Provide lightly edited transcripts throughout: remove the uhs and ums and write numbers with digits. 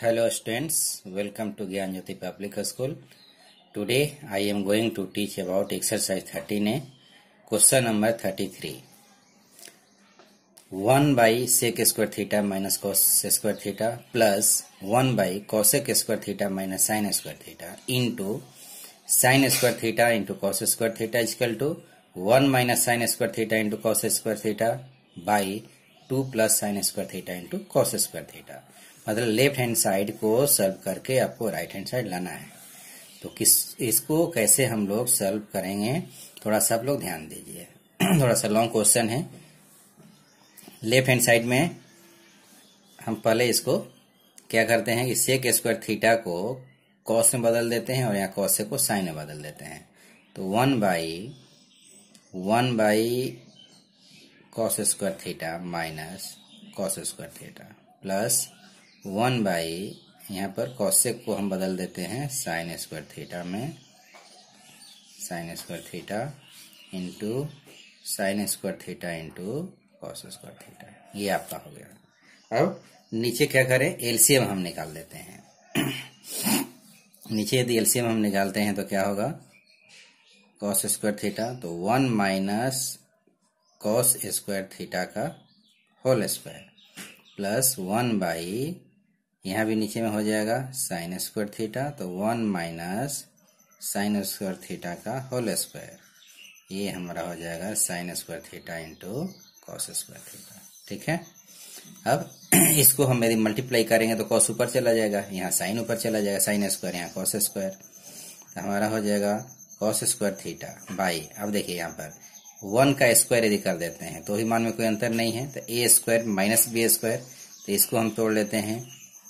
Hello students, welcome to Gyan Jyoti Public School. Today I am going to teach about exercise 13A, question number 33. 1 by sec square theta minus cos square theta plus 1 by cosec square theta minus sin square theta into sin square theta into cos square theta is equal to 1 minus sin square theta into cos square theta by 2 plus sin square theta into cos square theta. मतलब left hand side को solve करके आपको right hand side लाना है. तो इसको कैसे हम लोग सॉल्व करेंगे, थोड़ा सा आप लोग ध्यान दीजिए. थोड़ा सा लॉन्ग क्वेश्चन है. लेफ्ट हैंड साइड में हम पहले इसको क्या करते हैं कि सेक स्क्वायर थीटा को कॉस में बदल देते हैं और यहाँ कॉस को साइन में बदल देते हैं. तो 1 by cos square theta minus cos square theta plus 1 by यहाँ पर कॉसेक को हम बदल देते हैं साइन स्क्वायर थीटा में, sine square theta into sine square theta into cos square theta. ये आपका हो गया. अब नीचे क्या करें, एलसीएम हम निकाल देते हैं. नीचे यदि एलसीएम हम निकालते हैं तो क्या होगा, कॉस स्क्वायर थीटा तो 1 माइनस कॉस स्क्वायर थीटा का होल स्क्वायर प्लस 1 बाई यहाँ भी नीचे में हो जाएगा साइन स्क्वायर थीटा तो 1 माइनस साइन स्क्वायर थीटा का होल स्क्वायर. ये हमारा हो जाएगा sine square theta into cos square theta. ठीक है. अब इसको हम यदि मल्टीप्लाई करेंगे तो कॉस ऊपर चला जाएगा, यहाँ साइन ऊपर चला जाएगा, साइन स्क्वायर यहाँ कॉस स्क्वायर. तो हमारा हो जाएगा कॉस स्क्वायर थीटा बाई, अब देखिए यहाँ पर 1 का स्क्वायर यदि कर देते हैं तो ही मान में कोई अंतर नहीं है, तो A square minus B square. तो इसको हम तोड़ लेते हैं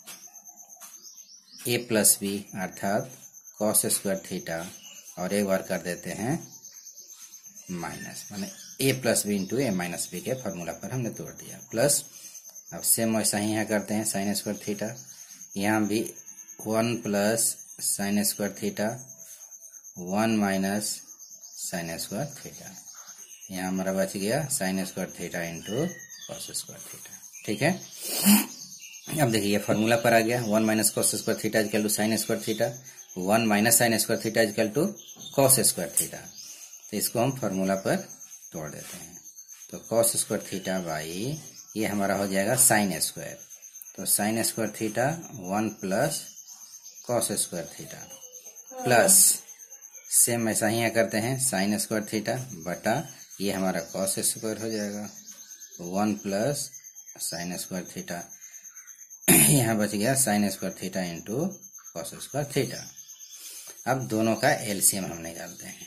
ए प्लस बी अर्थात कॉस स्क्वायर थीटा और एक बार कर देते हैं माइनस, माने A plus B into A minus B के फॉर्मूला पर हमने तोड़ दिया. प्लस अब सेम वैसा ही यहाँ करते हैं साइन स्क्वायर थीटा, यहाँ भी 1 plus sine square theta 1 minus sine square theta. यहाँ हमारा बच गया sine square theta into cos square theta. ठीक है. अब देखिए ये फॉर्मूला पर आ गया 1 minus cos square theta equal to sine square theta, 1 minus sine square theta equal to cos square theta. तो इसको हम फॉर्मूला पर तोड़ देते हैं. तो कॉस स्क्वायर थीटा बाई ये हमारा हो जाएगा साइन स्क्वायर, तो sine square theta 1 plus cos square theta plus same ऐसा ही करते हैं साइन स्क्वायर थीटा बटा ये हमारा कॉस स्क्वायर हो जाएगा 1 प्लस साइन स्क्वायर थीटा. यहाँ बच गया sine square theta into cos square theta. अब दोनों का एलसीएम हम निकालते हैं.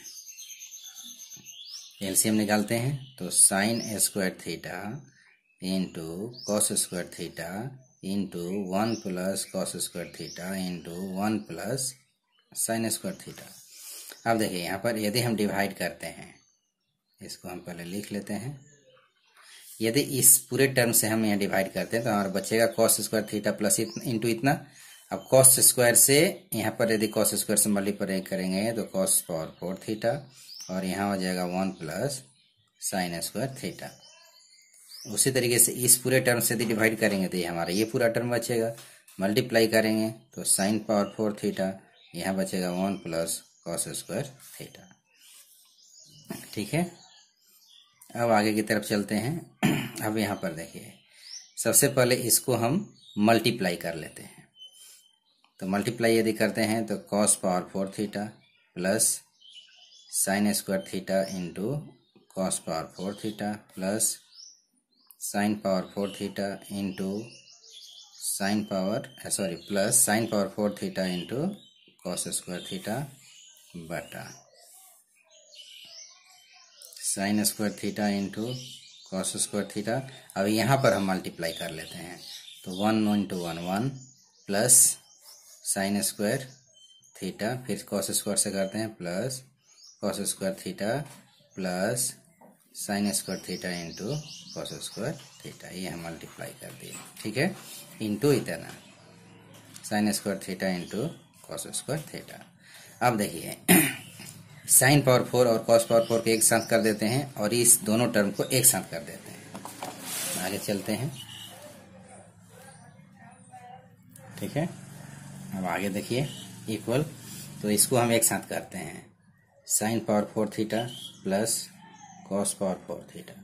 एलसीएम निकालते हैं तो sine square theta into cos square theta into 1 plus cos square theta into 1 plus sine square theta. अब देखिए यहाँ पर यदि हम डिवाइड करते हैं, इसको हम पहले लिख लेते हैं. यदि इस पूरे टर्म से हम यहाँ डिवाइड करते हैं तो हमारा बचेगा cos square theta plus into इतना. अब कॉस स्क्वायर से यहाँ पर यदि कॉस स्क्वायर से मल्टीप्लाई करेंगे तो कॉस पावर 4 थीटा और यहाँ हो जाएगा 1 प्लस साइन स्क्वायर थीटा. उसी तरीके से इस पूरे टर्म से यदि डिवाइड करेंगे तो ये हमारा ये पूरा टर्म बचेगा. मल्टीप्लाई करेंगे तो साइन पावर 4 थीटा, यहाँ बचेगा 1 प्लस कॉस स्क्वायर थीटा. ठीक है. अब आगे की तरफ चलते हैं. अब यहाँ पर देखिए सबसे पहले इसको हम मल्टीप्लाई कर लेते हैं. तो मल्टीप्लाई यदि करते हैं तो cos power 4 theta plus sine square theta into cos power 4 theta plus sine power 4 theta into plus sine power 4 theta into cos square theta बटा sine square theta into cos square theta. अब यहाँ पर हम multiply कर लेते हैं तो 1 into 1 plus sine square theta फिर कॉस स्क्वायर से करते हैं plus cos square theta plus sine square theta into cos square theta. ये हम मल्टीप्लाई कर दिए. ठीक है. इंटू इतना sine square theta into cos square theta. अब देखिए साइन पावर 4 और कॉस पावर 4 को एक साथ कर देते हैं और इस दोनों टर्म को एक साथ कर देते हैं. आगे चलते हैं. ठीक है। अब आगे देखिए इक्वल, तो इसको हम एक साथ करते हैं, sine power 4 theta plus cos power 4 theta,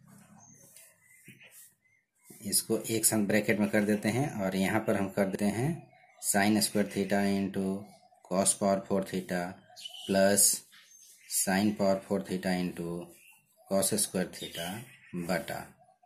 इसको एक साथ ब्रैकेट में कर देते हैं और यहाँ पर हम कर देते हैं sine square theta into cos power 4 theta plus sine power 4 theta into cos square theta बटा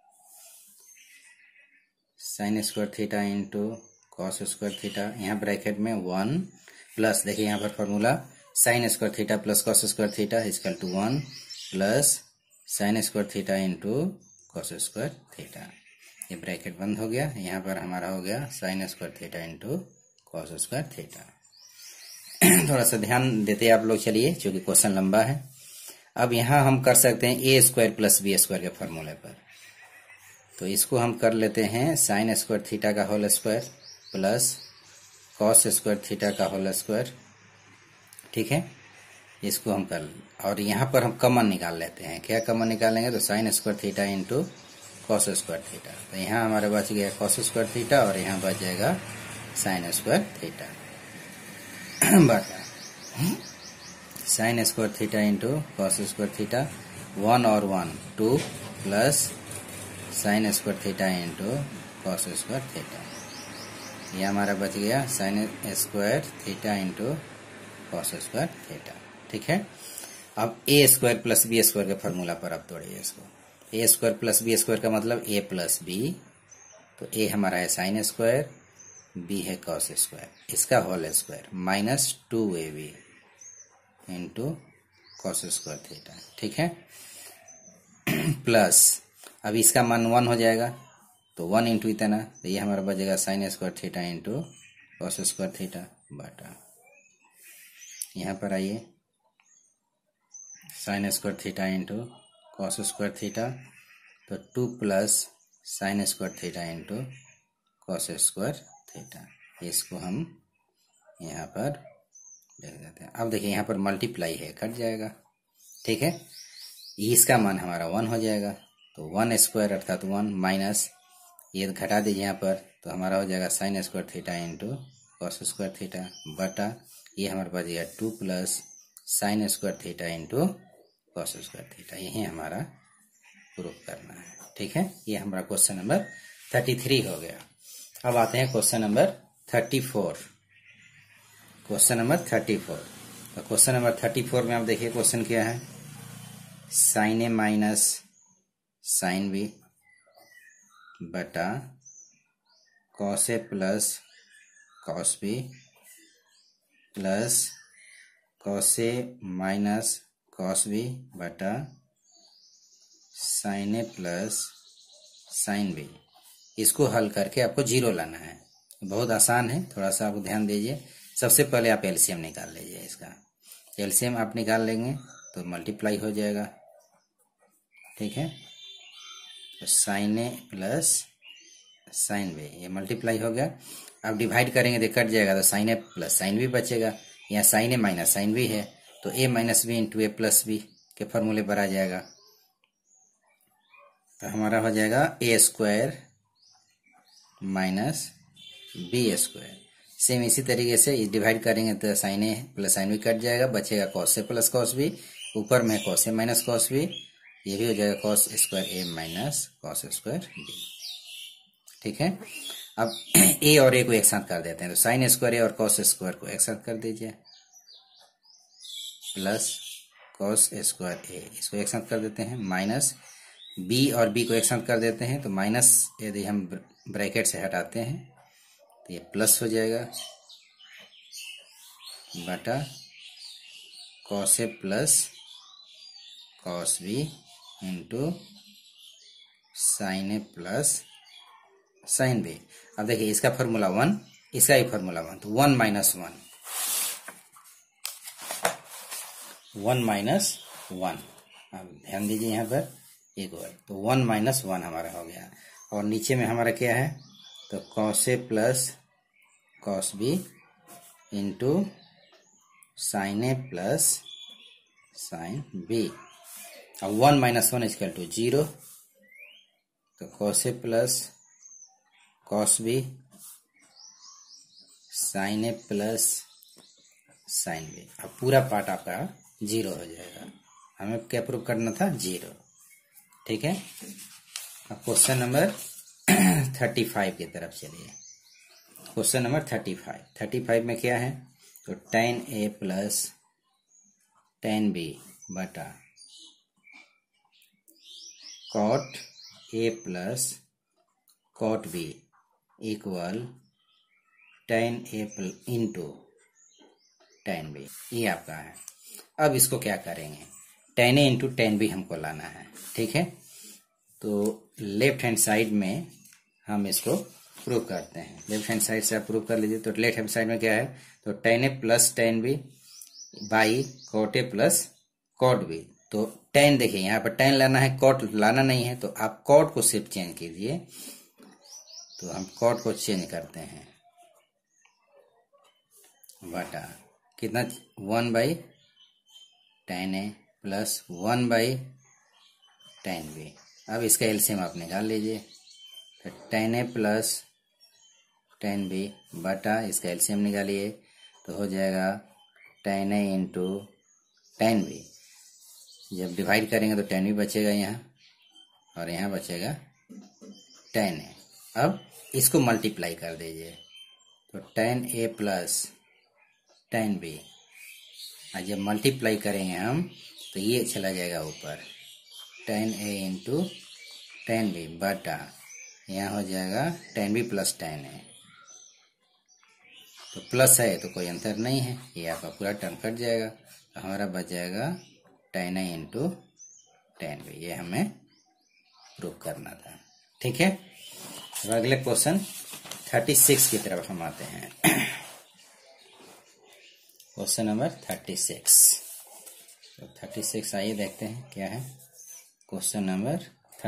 sine square theta into cos square theta, यहाँ ब्रैकेट में 1 प्लस, देखिए यहाँ पर formula sine square theta plus cos square theta equal to 1 plus sine square theta into cos square theta, ये bracket बंद हो गया। यहाँ पर हमारा हो गया sine square theta into cos square theta. थोड़ा सा ध्यान देते आप लोग चलिए, क्योंकि क्वेश्चन लंबा है। अब यहाँ हम कर सकते हैं A square plus B square के फॉर्मूले पर, तो इसको हम कर लेते हैं साइन स्क्वायर थीटा का whole square plus cos square theta का होल स्क्वायर, ठीक है। इसको हम कर, और यहाँ पर हम कॉमन निकाल लेते हैं, क्या कॉमन निकालेंगे, तो sine square theta into cos square theta, तो यहाँ हमारे बच गया कॉस स्क्वायर थीटा और यहाँ बच जाएगा साइन स्क्वायर थीटा बटा sine square theta into cos square theta, 1 और 1 2 plus sine square theta into cos square theta, ये हमारा बच गया sine square theta into cos square theta, ठीक है। अब A square plus B square के फॉर्मूला पर अब तोड़िए इसको, A square plus B square का मतलब ए प्लस बी, तो ए हमारा है साइन स्क्वायर, बी है कॉस स्क्वायर, इसका whole square minus 2ab into cos square theta, ठीक है। प्लस अब इसका मान 1 हो जाएगा, तो 1 इंटू इतना, तो ये हमारा बचेगा sine square theta into cos square theta बटा, यहाँ पर आइए sine square theta into cos square theta, तो 2 plus sine square theta into cos square theta, इसको हम यहाँ पर देख देते हैं। अब देखिए यहाँ पर मल्टीप्लाई है, कट जाएगा, ठीक है। इसका मान हमारा 1 हो जाएगा, तो 1 स्क्वायर अर्थात 1 माइनस ये घटा दीजिए यहाँ पर, तो हमारा हो जाएगा sine square theta into cos square theta बटा, ये हमारे पास गया 2 plus sine square theta into cos square theta, यही हमारा प्रूफ करना है, ठीक है। ये हमारा क्वेश्चन नंबर 33 हो गया। अब आते हैं क्वेश्चन नंबर 34। क्वेश्चन नंबर 34, तो क्वेश्चन नंबर 34 में आप देखिए क्वेश्चन क्या है, sine A minus sine B बटा cos A plus cos B plus cos A minus cos B बटा sine A plus sine B, इसको हल करके आपको 0 लाना है। बहुत आसान है, थोड़ा सा आप ध्यान दीजिए। सबसे पहले आप एलसीएम निकाल लीजिए, इसका एलसीएम आप निकाल लेंगे तो मल्टीप्लाई हो जाएगा, ठीक है। तो sine A plus sine B, ये मल्टीप्लाई हो गया। अब डिवाइड करेंगे तो कट जाएगा, तो sine A plus sine B बचेगा, यहाँ sine A minus sine B है, तो A minus B into A plus B के फॉर्मूले पर आ जाएगा, तो हमारा हो जाएगा A square minus B square. Same इसी तरीके से डिवाइड करेंगे तो sine A plus sine B कट जाएगा, बचेगा cos A plus cos B, ऊपर में cos A minus cos B, ये भी हो जाएगा cos square A minus cos square B, ठीक है। अब ए और ए को एक साथ कर देते हैं, तो साइन स्क्वायर ए और कॉस स्क्वायर को एक साथ कर दीजिए प्लस कॉस स्क्वायर ए, इसको एक साथ कर देते हैं, माइनस बी और बी को एक साथ कर देते हैं, तो माइनस यदि हम ब्रैकेट से हटाते हैं तो ये प्लस हो जाएगा बटा cos A plus cos B into sine A plus sine B. अब देखिए इसका फॉर्मूला 1, इसका ही फॉर्मूला 1, तो 1 माइनस 1, 1 माइनस 1, अब ध्यान दीजिए यहाँ पर इक्वल, तो 1 माइनस 1 हमारा हो गया। और नीचे में हमारा क्या है, तो cos A plus cos B into sine A plus sine B. अब 1 माइनस 1 इक्वल टू 0, तो cos A plus cos B sine A plus sine B. अब पूरा पार्ट आपका 0 हो जाएगा। हमें क्या प्रूव करना था? 0। ठीक है। अब क्वेश्चन नंबर 35 की तरफ चलिए। क्वेश्चन नंबर 35 में क्या है? तो tan a plus tan b बटा cot a plus cot b equal tan a into tan b। ये आपका है। अब इसको क्या करेंगे? tan a into tan b हमको लाना है। ठीक है। तो लेफ्ट हैंड साइड में हम इसको प्रूव करते हैं। लेफ्ट हैंड साइड से आप प्रूव कर लीजिए। तो लेफ्ट हैंड साइड में क्या है? तो tan a plus tan b by cot a plus cot b। तो tan देखिए यहाँ पर tan लाना है, cot लाना नहीं है, तो आप cot को सिर्फ चेंज कीजिए। तो हम cot को चेंज करते हैं बटा कितना? 1 by tan a plus 1 by tan b। अब इसका एलसीएम आप निकाल लीजिए। तो tan a plus tan b बटा इसका एलसीएम निकालिए तो हो जाएगा tan a into tan b। जब डिवाइड करेंगे तो tan b बचेगा यहाँ और यहाँ बचेगा tan a। अब इसको मल्टीप्लाई कर दीजिए तो tan a plus tan b। और जब मल्टीप्लाई करेंगे हम तो ये चला जाएगा ऊपर tan a into tan b बटा यहाँ हो जाएगा tan b plus tan a। तो प्लस है तो कोई अंतर नहीं है, ये आपका पूरा टर्म कट जाएगा। तो हमारा बच जाएगा tan a into tan b। ये हमें प्रूव करना था। ठीक है। अब अगले क्वेश्चन 36 की तरफ हम आते हैं। Question number 36। तो 36 आइए देखते हैं क्या है। क्वेश्चन नंबर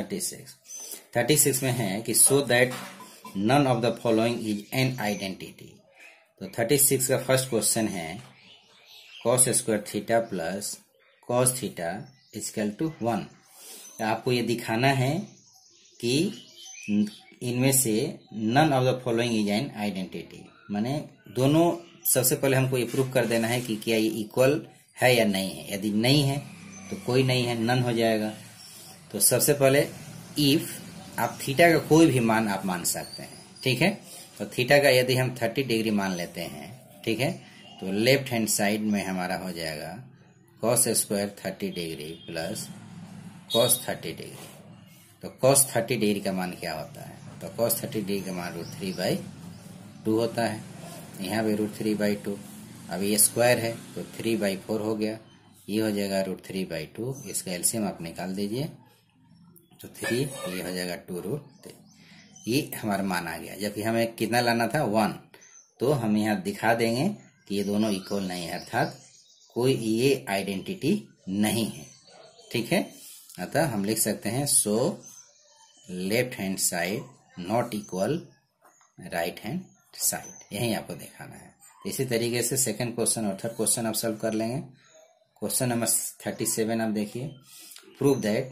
36 में है कि so that none of the following is an identity. तो 36 का फर्स्ट क्वेश्चन है cos square theta plus cos थीटा इक्वल टू 1। तो आपको ये दिखाना है कि इनमें से none of the following is an identity, माने दोनों। सबसे पहले हमको ये प्रूफ कर देना है कि क्या ये इक्वल है या नहीं है। यदि नहीं है तो कोई नहीं है, नन हो जाएगा। तो सबसे पहले इफ आप थीटा का कोई भी मान आप मान सकते हैं। ठीक है। तो थीटा का यदि हम 30 डिग्री मान लेते हैं, ठीक है, तो लेफ्ट हैंड साइड में हमारा हो जाएगा cos square 30 degree plus cos 30 degree. तो cos 30 डिग्री का मान क्या होता है? तो cos 30 डिग्री का मान √3/2 होता है। यहाँ भी √3/2। अब ये स्क्वायर है तो 3/4 हो गया। ये हो जाएगा √3/2। इसका एलसीएम आप निकाल दीजिए तो 3, ये हो जाएगा 2√3। ये हमारा मान आ गया। जबकि हमें कितना लाना था? 1। तो हम यहाँ दिखा देंगे कि ये दोनों इक्वल नहीं है, अर्थात कोई ये आइडेंटिटी नहीं है। ठीक है। अतः हम लिख सकते हैं so left hand side not equal right hand side. यही आपको दिखाना है। तो इसी तरीके से सेकंड क्वेश्चन और थर्ड क्वेश्चन आप सॉल्व कर लेंगे। क्वेश्चन नंबर 37 आप देखिए। Prove that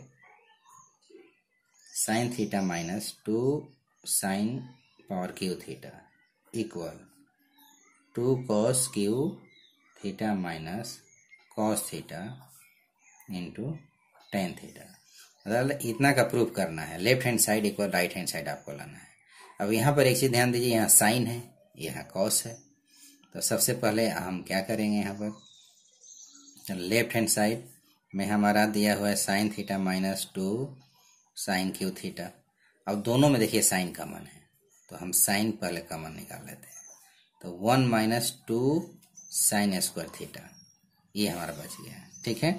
sine theta minus 2 sine power cube theta equal 2 cos cube theta minus cos theta into tan theta. मतलब इतना का प्रूफ करना है। Left hand side equal right hand side आपको लाना है। अब यहाँ पर एक चीज ध्यान दीजिए, यहाँ साइन है, यहाँ कॉस है। तो सबसे पहले हम क्या करेंगे, यहाँ पर लेफ्ट हैंड साइड में हमारा दिया हुआ है sine theta minus 2 sine cube theta. अब दोनों में देखिए साइन कॉमन है तो हम साइन पहले कॉमन निकाल लेते हैं। तो 1 माइनस 2 साइन स्क्वायर थीटा, ये हमारा बच गया है। ठीक है।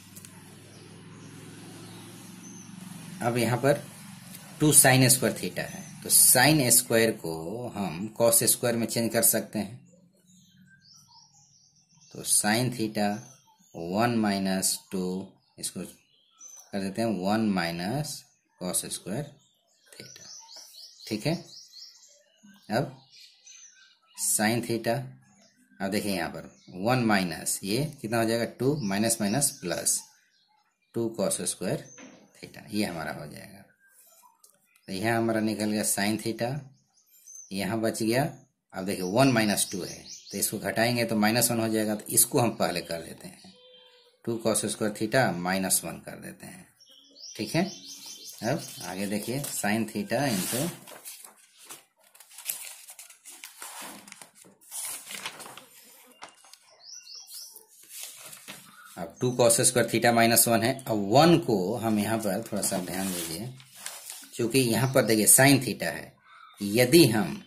अब यहाँ पर 2 साइन स्क्वायर थीटा है तो साइन स्क्वायर को हम कॉस स्क्वायर में चेंज कर सकते हैं। तो साइन थीटा 1 माइनस 2, इसको कर देते हैं 1 माइनस कॉस स्क्वायर थीटा। ठीक है। अब साइन थीटा, अब देखिए यहाँ पर 1 माइनस, ये कितना हो जाएगा 2 minus minus plus 2 cos square theta, ये हमारा हो जाएगा। तो यहाँ हमारा निकल गया साइन थीटा, यहाँ बच गया अब देखिए 1 माइनस 2 है, तो इसको घटाएंगे तो -1 हो जाएगा, तो इसको हम पहले कर देते हैं 2 कॉस स्क्वायर थीटा -1 कर देते हैं। ठीक है, अब आगे देखिए साइन थीटा इंटू अब 2 कॉस स्क्वायर थीटा -1 है। अब 1 को हम यहाँ पर थोड़ा सा ध्यान दीजिए, क्योंकि यहाँ पर देखिए साइन थीटा है, यदि हम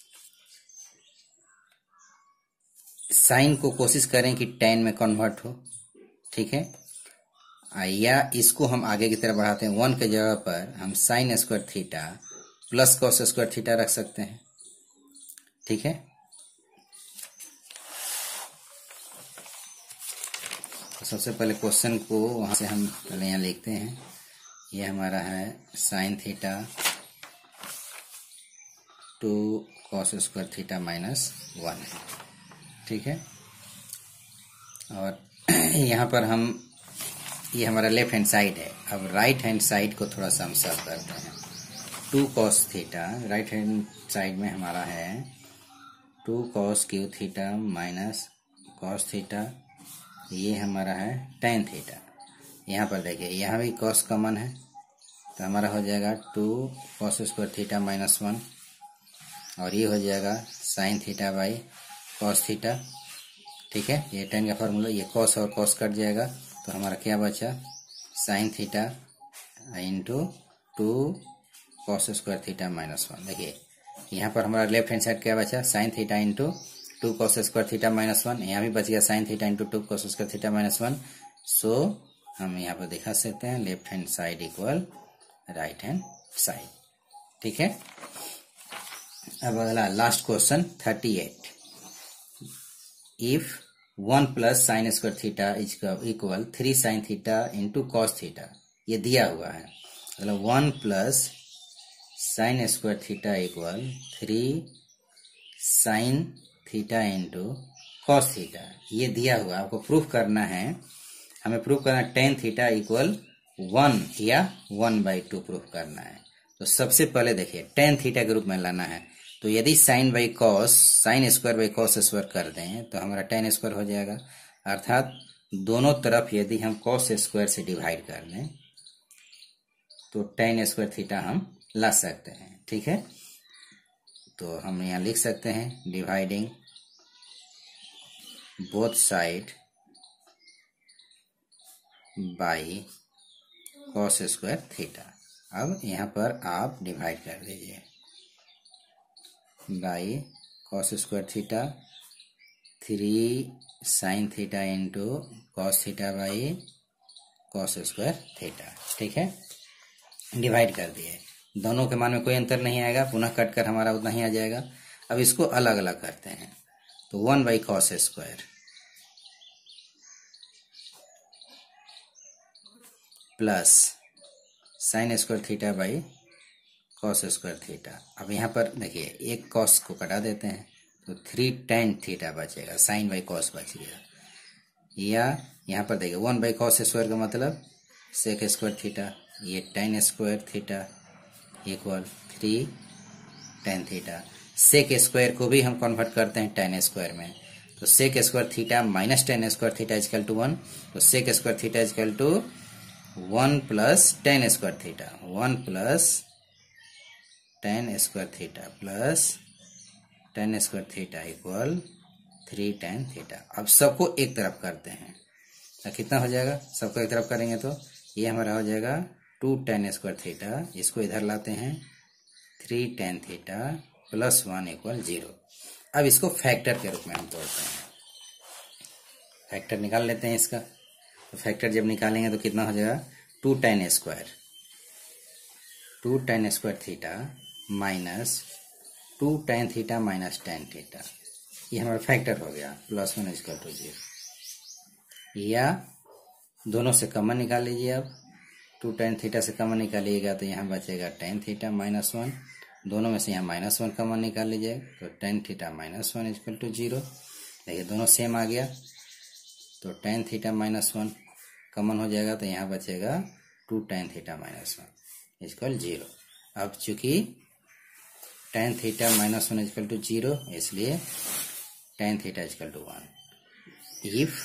साइन को कोशिश करें कि टेन में कन्वर्ट हो, ठीक है, या इसको हम आगे की तरफ बढ़ाते हैं, 1 के जगह पर हम sine square theta plus cos square theta रख सकते हैं। ठीक है, तो सबसे पहले क्वेश्चन को वहां से हम पहले यहाँ लिखते हैं। ये हमारा है sine theta 2 cos square theta -1 है। ठीक है, और यहाँ पर हम, ये हमारा लेफ्ट हैंड साइड है। अब राइट हैंड साइड को थोड़ा सा हम सॉल्व करते हैं। 2 cos theta right hand side में हमारा है 2 cos cube theta minus cos theta, ये हमारा है टेन थीटा। यहाँ पर देखिए यहाँ भी कॉस कॉमन है, तो हमारा हो जाएगा 2 कॉस स्क्वायर थीटा -1, और ये हो जाएगा sine theta by cos theta. ठीक है, ये टेन का फॉर्मूला, ये कॉस और कॉस कट जाएगा, तो हमारा क्या बचा sine theta into 2 cos square theta -1। देखिए यहाँ पर हमारा लेफ्ट हैंड साइड क्या बचा, sine theta into 2 cos square theta -1, यहाँ भी बच गया sine theta into 2 cos square theta -1। So हम यहाँ पर दिखा सकते हैं left hand side equal right hand side. ठीक है, अब अगला last question 38। If 1 plus sine square theta is equal 3 sine theta into cos theta, ये दिया हुआ है, मतलब 1 plus sine square theta equal 3 sine theta into cos theta, ये दिया हुआ, आपको प्रूफ करना है, हमें प्रूफ करना है टेन थीटा इक्वल 1 या 1/2 प्रूफ करना है। तो सबसे पहले देखिए टेन थीटा के रूप में लाना है, तो यदि sine by cos, sine square by cos square कर दें तो हमारा टेन स्क्वायर हो जाएगा, अर्थात दोनों तरफ यदि हम कॉस स्क्वायर से डिवाइड कर दें तो टेन स्क्वायर थीटा हम ला सकते हैं। ठीक है, तो हम यहाँ लिख सकते हैं dividing both side by cos square theta. अब यहाँ पर आप डिवाइड कर दीजिए by cos square theta 3 sine theta into cos theta by cos square theta. ठीक है, डिवाइड कर दिए, दोनों के मान में कोई अंतर नहीं आएगा, पुनः कट कर हमारा उतना ही आ जाएगा। अब इसको अलग अलग करते हैं, तो 1 by cos square plus sine square theta by cos square theta. अब यहाँ पर देखिए एक कॉस को कटा देते हैं, तो 3 टेन थीटा बचेगा, साइन बाई कॉस बच गया, या यहाँ पर देखिए 1 बाई कॉस स्क्वायर का मतलब सेक स्क्वायर थीटा, ये tan square theta equal 3 tan theta. Sec square को भी हम कन्वर्ट करते हैं टेन स्क्वायर में, तो sec square theta minus tan square theta equal to 1, तो sec square theta equal to 1 plus tan square theta, 1 plus tan square theta plus tan square theta equal 3 tan theta. अब सबको एक तरफ करते हैं, तो कितना हो जाएगा, सबको एक तरफ करेंगे तो ये हमारा हो जाएगा 2 टेन स्क्वायर थीटा, इसको इधर लाते हैं 3 टेन थीटा प्लस 1 इक्वल 0। अब इसको फैक्टर के रूप में हम तोड़ते हैं, फैक्टर निकाल लेते हैं इसका। तो फैक्टर जब निकालेंगे तो कितना हो जाएगा 2 tan square theta minus 2 tan theta minus tan theta, ये हमारा फैक्टर हो गया, प्लस 1 इक्वल टू 0। या दोनों से कॉमन निकाल लीजिए, अब 2 टेन थीटा से कॉमन निकालिएगा तो यहाँ बचेगा टेन थीटा -1, दोनों में से यहाँ -1 कॉमन निकाल लीजिए, तो टेन थीटा -1 इक्वल टू 0। देखिए दोनों सेम आ गया, तो टेन थीटा -1 कॉमन हो जाएगा, तो यहाँ बचेगा 2 टेन थीटा -1 इक्वल 0। अब चूंकि tan theta minus 1 equal to 0, इसलिए tan theta equal to 1। If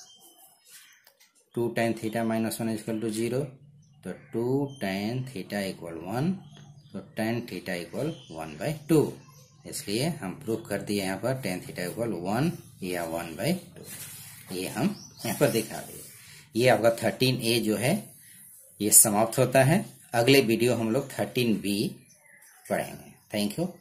2 tan theta minus 1 equal to 0, तो 2 tan थीटा इक्वल 1, तो tan थीटा इक्वल 1/2, इसलिए हम प्रूफ कर दिए यहाँ पर tan थीटा इक्वल 1 या 1/2, ये हम यहाँ पर दिखा दिए। ये आपका 13A जो है ये समाप्त होता है। अगले वीडियो हम लोग 13B पढ़ेंगे। Thank you.